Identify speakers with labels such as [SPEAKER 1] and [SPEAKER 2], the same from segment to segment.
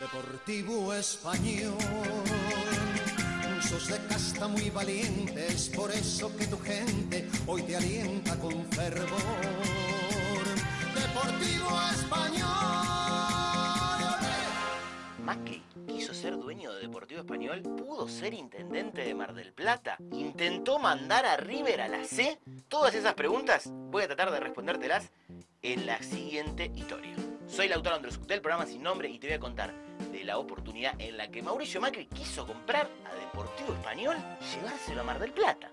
[SPEAKER 1] Deportivo Español, sos de casta muy valientes, por eso que tu gente hoy te alienta con fervor. Deportivo Español.
[SPEAKER 2] Macri quiso ser dueño de Deportivo Español, pudo ser intendente de Mar del Plata, intentó mandar a River a la C. Todas esas preguntas voy a tratar de respondértelas en la siguiente historia. Soy Lautaro Andrés del programa Sin Nombre y te voy a contar de la oportunidad en la que Mauricio Macri quiso comprar a Deportivo Español y llevárselo a Mar del Plata.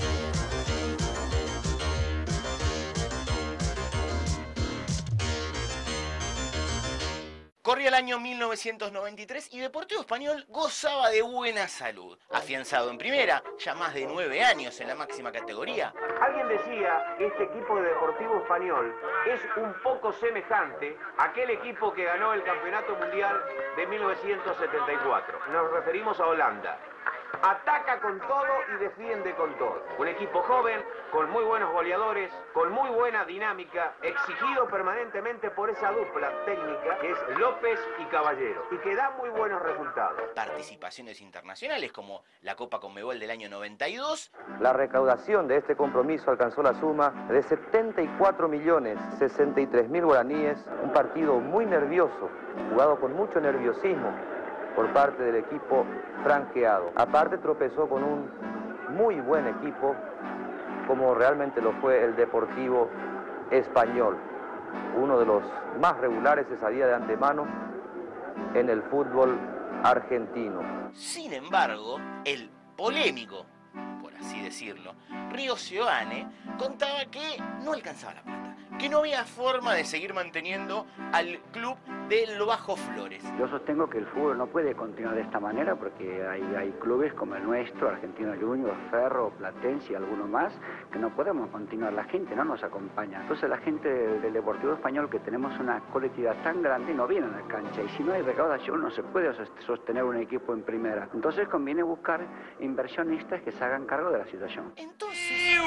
[SPEAKER 2] Corría el año 1993 y Deportivo Español gozaba de buena salud. Afianzado en primera, ya más de 9 años en la máxima categoría.
[SPEAKER 3] Alguien decía que este equipo de Deportivo Español es un poco semejante a aquel equipo que ganó el Campeonato Mundial de 1974. Nos referimos a Holanda. Ataca con todo y defiende con todo. Un equipo joven, con muy buenos goleadores, con muy buena dinámica, exigido permanentemente por esa dupla técnica que es López y Caballero, y que da muy buenos resultados.
[SPEAKER 2] Participaciones internacionales como la Copa Conmebol del año 92.
[SPEAKER 4] La recaudación de este compromiso alcanzó la suma de 74.063.000 guaraníes, un partido muy nervioso, jugado con mucho nerviosismo por parte del equipo franqueado. Aparte tropezó con un muy buen equipo, como realmente lo fue el Deportivo Español, uno de los más regulares, se sabía de antemano, en el fútbol argentino.
[SPEAKER 2] Sin embargo, el polémico, por así decirlo, Río Seoane contaba que no alcanzaba la plata, que no había forma de seguir manteniendo al club del Bajo Flores.
[SPEAKER 5] Yo sostengo que el fútbol no puede continuar de esta manera porque hay clubes como el nuestro, Argentino Juniors, Ferro, Platense y alguno más, que no podemos continuar. La gente no nos acompaña. Entonces la gente del Deportivo Español, que tenemos una colectividad tan grande, no viene a la cancha. Y si no hay recaudación no se puede sostener un equipo en primera. Entonces conviene buscar inversionistas que se hagan cargo de la situación.
[SPEAKER 2] Entonces,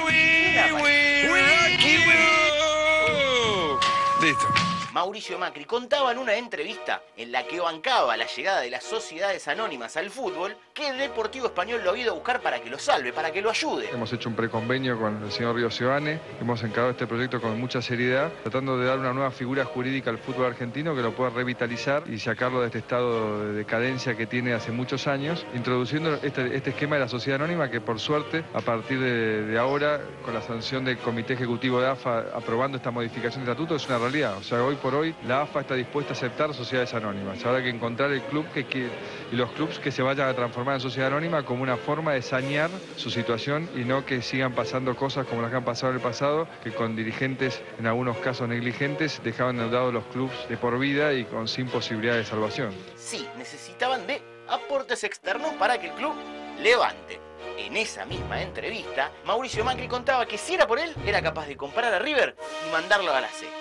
[SPEAKER 6] Listo.
[SPEAKER 2] Mauricio Macri contaba en una entrevista en la que bancaba la llegada de las sociedades anónimas al fútbol que el Deportivo Español lo ha ido a buscar para que lo salve, para que lo ayude.
[SPEAKER 6] Hemos hecho un preconvenio con el señor Río Seoane, hemos encarado este proyecto con mucha seriedad, tratando de dar una nueva figura jurídica al fútbol argentino que lo pueda revitalizar y sacarlo de este estado de decadencia que tiene hace muchos años, introduciendo este esquema de la sociedad anónima que por suerte, a partir de ahora, con la sanción del Comité Ejecutivo de AFA aprobando esta modificación de estatuto, es una realidad. O sea, hoy por hoy la AFA está dispuesta a aceptar sociedades anónimas. Habrá que encontrar el club y los clubes que se vayan a transformar en sociedad anónima como una forma de sanear su situación y no que sigan pasando cosas como las que han pasado en el pasado, que con dirigentes, en algunos casos negligentes, dejaban endeudados los clubes de por vida y sin posibilidad de salvación.
[SPEAKER 2] Sí, necesitaban de aportes externos para que el club levante. En esa misma entrevista, Mauricio Macri contaba que si era por él, era capaz de comprar a River y mandarlo a la C.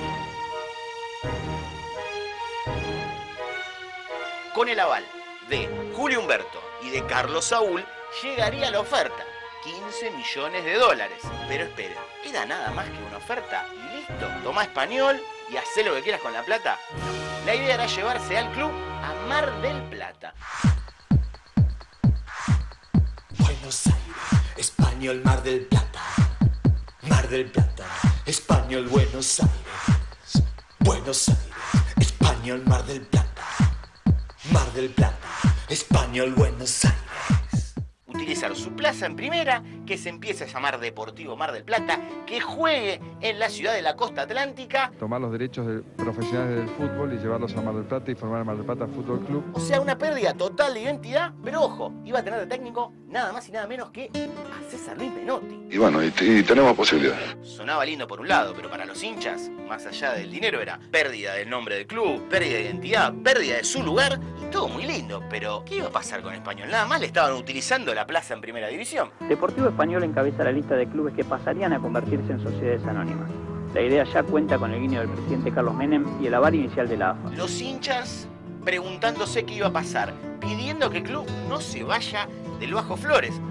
[SPEAKER 2] Con el aval de Julio Humberto y de Carlos Saúl, llegaría la oferta, $15 millones. Pero esperen, ¿era nada más que una oferta? Y listo, toma Español y hacé lo que quieras con la plata. La idea era llevarse al club a Mar del Plata.
[SPEAKER 1] Buenos Aires, Español, Mar del Plata. Mar del Plata, Español, Buenos Aires. Buenos Aires, Español, Mar del Plata. Mar del Plata, Español, Buenos Aires.
[SPEAKER 2] Utilizar su plaza en primera, que se empiece a llamar Deportivo Mar del Plata, que juegue en la ciudad de la costa atlántica.
[SPEAKER 6] Tomar los derechos profesionales del fútbol y llevarlos a Mar del Plata y formar el Mar del Plata Fútbol Club.
[SPEAKER 2] O sea, una pérdida total de identidad, pero ojo, iba a tener de técnico nada más y nada menos que a César Luis Menotti.
[SPEAKER 7] Y bueno, y tenemos posibilidades.
[SPEAKER 2] Sonaba lindo por un lado, pero para los hinchas, más allá del dinero, era pérdida del nombre del club, pérdida de identidad, pérdida de su lugar y todo muy lindo. Pero, ¿qué iba a pasar con Español? Nada más le estaban utilizando la plaza en primera división.
[SPEAKER 8] Deportivo Español encabeza la lista de clubes que pasarían a convertirse en sociedades anónimas. La idea ya cuenta con el guiño del presidente Carlos Menem y el aval inicial de la AFA.
[SPEAKER 2] Los hinchas preguntándose qué iba a pasar, pidiendo que el club no se vaya del Bajo Flores.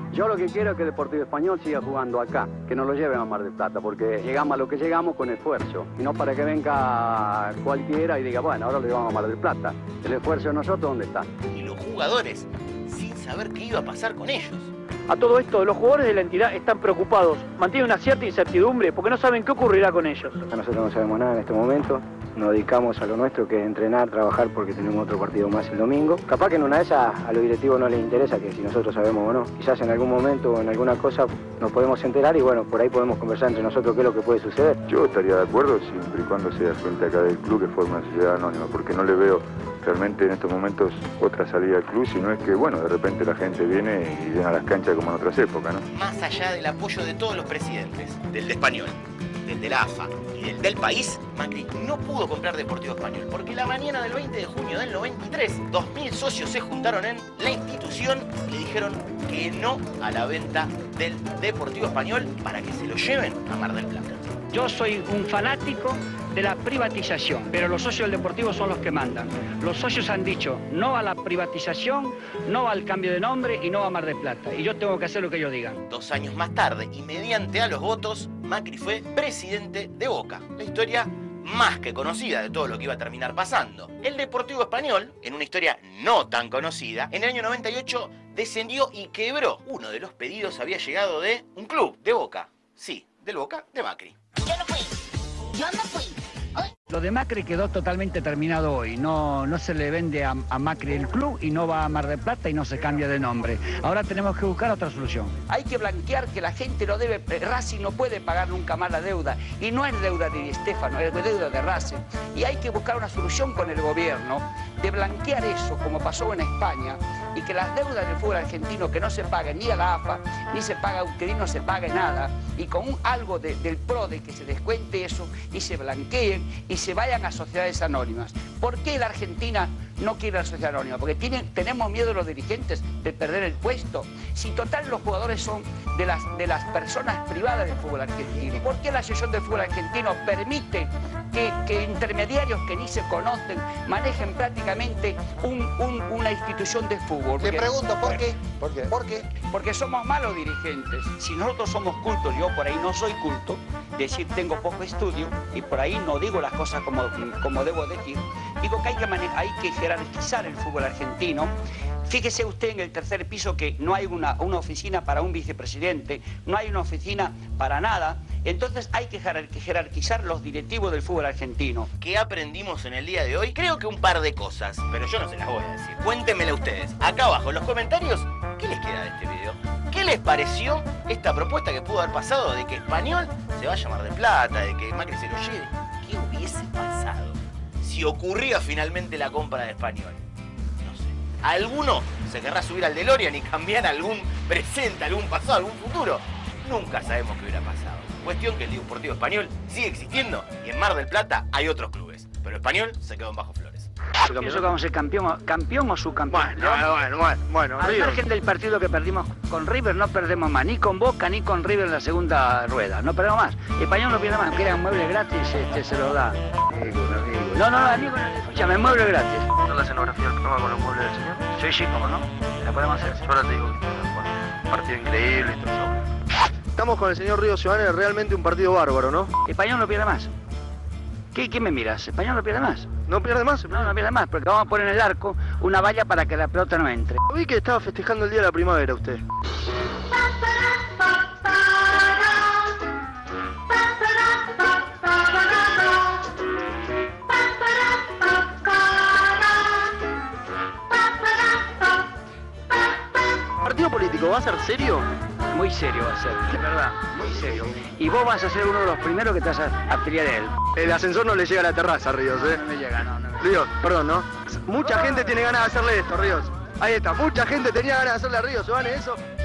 [SPEAKER 5] Yo lo que quiero es que el Deportivo Español siga jugando acá, que nos lo lleven a Mar del Plata, porque llegamos a lo que llegamos con esfuerzo, y no para que venga cualquiera y diga, bueno, ahora lo llevamos a Mar del Plata. El esfuerzo de nosotros, ¿dónde está?
[SPEAKER 2] Y los jugadores, sin saber qué iba a pasar con ellos.
[SPEAKER 8] A todo esto, los jugadores de la entidad están preocupados, mantienen una cierta incertidumbre porque no saben qué ocurrirá con ellos.
[SPEAKER 5] Nosotros no sabemos nada en este momento, nos dedicamos a lo nuestro, que es entrenar, trabajar, porque tenemos otro partido más el domingo. Capaz que en una de esas a los directivos no les interesa que si nosotros sabemos o no. Quizás en algún momento o en alguna cosa nos podemos enterar y bueno, por ahí podemos conversar entre nosotros qué es lo que puede suceder.
[SPEAKER 7] Yo estaría de acuerdo siempre y cuando sea frente acá del club que forma una sociedad anónima, porque no le veo realmente en estos momentos otra salida al club, sino es que, bueno, de repente la gente viene y viene a las canchas como en otras épocas, ¿no?
[SPEAKER 2] Más allá del apoyo de todos los presidentes, del de Español, del de la AFA y del país, Macri no pudo comprar Deportivo Español, porque la mañana del 20 de junio del 93, 2.000 socios se juntaron en la institución y le dijeron que no a la venta del Deportivo Español para que se lo lleven a Mar del Plata.
[SPEAKER 9] Yo soy un fanático de la privatización, pero los socios del Deportivo son los que mandan. Los socios han dicho no a la privatización, no al cambio de nombre y no a Mar del Plata. Y yo tengo que hacer lo que ellos digan.
[SPEAKER 2] 2 años más tarde, y mediante a los votos, Macri fue presidente de Boca. La historia más que conocida de todo lo que iba a terminar pasando. El Deportivo Español, en una historia no tan conocida, en el año 98 descendió y quebró. Uno de los pedidos había llegado de un club, de Boca. Sí, del Boca de Macri.
[SPEAKER 10] Yo no fui.
[SPEAKER 9] Lo de Macri quedó totalmente terminado hoy. No se le vende a Macri el club y no va a Mar del Plata y no se cambia de nombre. Ahora tenemos que buscar otra solución.
[SPEAKER 11] Hay que blanquear que la gente no debe... Racing no puede pagar nunca más la deuda. Y no es deuda de Di Stéfano, es deuda de Racing. Y hay que buscar una solución con el gobierno de blanquear eso, como pasó en España, y que las deudas del fútbol argentino que no se paguen ni a la AFA, ni se paga a UTEDI, no se pague nada, y con algo del PRODE que se descuente eso y se blanqueen y se vayan a sociedades anónimas. ¿Por qué la Argentina no quiere la sociedad anónima? Porque tenemos miedo los dirigentes de perder el puesto. Si total los jugadores son de las personas privadas del fútbol argentino, ¿por qué la Asociación del Fútbol Argentino permite que intermediarios que ni se conocen manejen prácticamente una institución de fútbol?
[SPEAKER 12] Te pregunto, ¿por qué?
[SPEAKER 11] ¿Por qué? Porque somos malos dirigentes. Si nosotros somos cultos, yo por ahí no soy culto, decir tengo poco estudio y por ahí no digo las cosas como debo decir, digo que hay que jerarquizar el fútbol argentino. Fíjese usted en el tercer piso que no hay una oficina para un vicepresidente, no hay una oficina para nada. Entonces hay que jerarquizar los directivos del fútbol argentino.
[SPEAKER 2] ¿Qué aprendimos en el día de hoy? Creo que un par de cosas, pero yo no se las voy a decir. Cuéntenmela ustedes, acá abajo en los comentarios, ¿qué les queda de este video? ¿Qué les pareció esta propuesta que pudo haber pasado de que Español se vaya a Mar del Plata, de que Macri se lo lleve? ¿Qué hubiese pasado si ocurría finalmente la compra de Español? No sé. ¿Alguno se querrá subir al DeLorean y cambiar algún presente, algún pasado, algún futuro? Nunca sabemos qué hubiera pasado. Cuestión que el Deportivo Español sigue existiendo y en Mar del Plata hay otros clubes. Pero Español se quedó en Bajo Flores.
[SPEAKER 9] Eso que vamos a ser campeón o subcampeón.
[SPEAKER 12] Bueno.
[SPEAKER 9] Al margen del partido que perdimos con River, no perdemos más, ni con Boca ni con River en la segunda rueda. No perdemos más. Español no pierde más. Quieran muebles gratis, se lo da. No, amigo, escúchame, muebles gratis.
[SPEAKER 13] ¿No la escenografía nueva con los muebles del señor?
[SPEAKER 9] Sí, cómo no. La podemos hacer.
[SPEAKER 13] Yo ahora te digo, un partido increíble, esto es.
[SPEAKER 12] Estamos con el señor Río Giovanni, realmente un partido bárbaro, ¿no?
[SPEAKER 9] Español no pierde más. ¿Qué me miras? Español no pierde más.
[SPEAKER 12] ¿No pierde más?
[SPEAKER 9] No pierde más, porque vamos a poner en el arco una valla para que la pelota no entre.
[SPEAKER 12] Vi que estaba festejando el Día de la Primavera usted. ¿Partido político va a ser serio?
[SPEAKER 9] Muy serio va a ser, de verdad, muy serio. Y vos vas a ser uno de los primeros que te vas a afiliar a él.
[SPEAKER 12] El ascensor no le llega a la terraza, Ríos, ¿eh?
[SPEAKER 9] No me llega, no.
[SPEAKER 12] Ríos, perdón, ¿no? Mucha gente tiene ganas de hacerle esto, Ríos. Ahí está, mucha gente tenía ganas de hacerle a Ríos, Giovanni, eso.